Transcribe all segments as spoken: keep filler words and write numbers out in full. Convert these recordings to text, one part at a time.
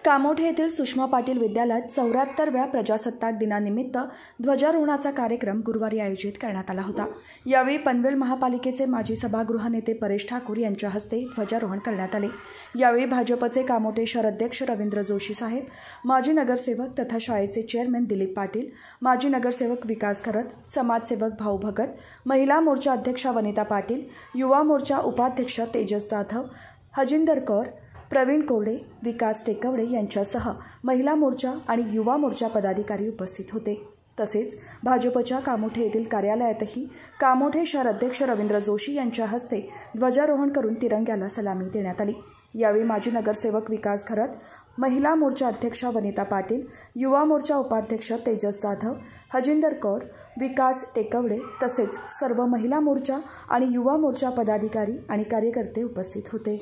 कामोठे येथील सुषमा पाटील विद्यालयात चौऱ्याहत्तरव्या प्रजासत्ताक दिनानिमित्त ध्वजारोहणाचा कार्यक्रम गुरुवारी आयोजित करण्यात आला होता। यावेळी पनवेल महापालिकेचे माजी सभागृह नेते परेश ठाकूर यांच्या हस्ते ध्वजारोहण करण्यात आले। यावेळी भाजपचे कामोठे शहर अध्यक्ष रवींद्र जोशी साहेब, माजी नगरसेवक तथा शाळेचे चेअरमॅन दिलीप पाटील, माजी नगरसेवक विकास खरत, समाजसेवक भाऊ भगत, महिला मोर्चा अध्यक्षा वनिता पाटील, युवा मोर्चा उपाध्यक्ष तेजस जाधव, हजिंदर कौर, प्रवीण कोरडे, विकास टेकवडे यांच्यासह महिला मोर्चा आणि युवा मोर्चा पदाधिकारी उपस्थित होते। तसेच भाजपच्या कामोठे येथील कार्यालयातही कामोठे शहर अध्यक्ष रवींद्र जोशी यांच्या हस्ते ध्वजारोहण करून तिरंग्याला सलामी देण्यात आली। यावेळी माजी नगरसेवक विकास खरत, महिला मोर्चा अध्यक्षा वनिता पाटील, युवा मोर्चा उपाध्यक्ष तेजस जाधव, हजिंदर कौर, विकास टेकवडे तसेच सर्व महिला मोर्चा आणि युवा मोर्चा पदाधिकारी आणि कार्यकर्ते उपस्थित होते।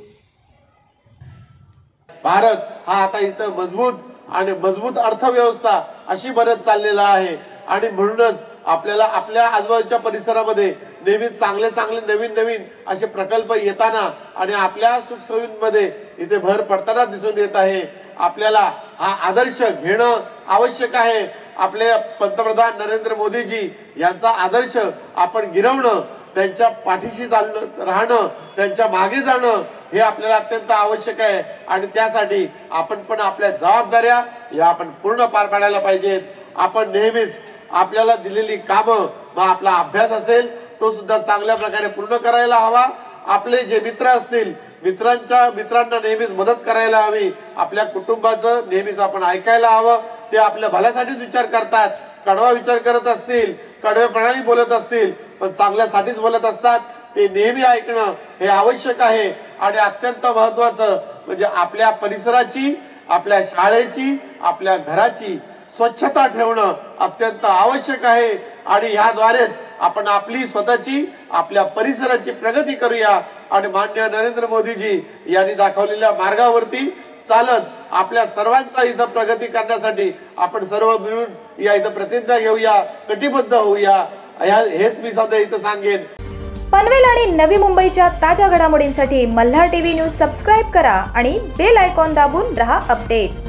भारत हा आता इथं मजबूत आणि मजबूत अर्थव्यवस्था अशी बनत चाललेला आहे आणि म्हणूनच आपल्याला आपल्या आजूबाजूच्या परिसरामध्ये नेहमी चांगले चांगले नवीन नवीन असे प्रकल्प येताना आणि आपल्या सुखसोयींमध्ये इथे भर पडताना दिसून येत आहे। आपल्याला हा आदर्श घेणं आवश्यक आहे। आपले पंतप्रधान नरेंद्र मोदीजी यांचा आदर्श आपण गिरवणं, त्यांच्या पाठीशी चालणं राहणं, त्यांच्या मागे जाणं हे आपल्याला अत्यंत आवश्यक आहे आणि त्यासाठी आपण पण आपल्या जबाबदाऱ्या या आपण पूर्ण पार पाडायला पाहिजेत। आपण नेहमीच आपल्याला दिलेली कामं, मग आपला अभ्यास असेल तो सुद्धा चांगल्या प्रकारे पूर्ण करायला हवा। आपले जे मित्र असतील, मित्रांच्या मित्रांना नेहमीच मदत करायला हवी। आपल्या कुटुंबाचं नेहमीच आपण ऐकायला हवं। ते आपल्या भल्यासाठीच विचार करतात, कडवा विचार करत असतील, कडवेपणाने बोलत असतील, पण चांगल्यासाठीच बोलत असतात। ते नेहमी ऐकणं हे आवश्यक आहे आणि अत्यंत महत्त्वाचं म्हणजे आपल्या परिसराची, आपल्या शाळेची, आपल्या घराची स्वच्छता ठेवणं अत्यंत आवश्यक आहे आणि याद्वारेच आपण आपली स्वतःची, आपल्या परिसराची प्रगती करूया आणि माननीय नरेंद्र मोदीजी यांनी दाखवलेल्या मार्गावरती चालत आपल्या सर्वांचा इथं प्रगती करण्यासाठी आपण सर्व मिळून या इथं प्रतिज्ञा घेऊया, कटिबद्ध होऊया, हेच मी सध्या इथं सांगेन। पनवेल आणि नवी मुंबईच्या ताज्या घडामोडींसाठी मल्हार टीव्ही न्यूज सबस्क्राइब करा आणि बेल आयकॉन दाबून रहा अपडेट।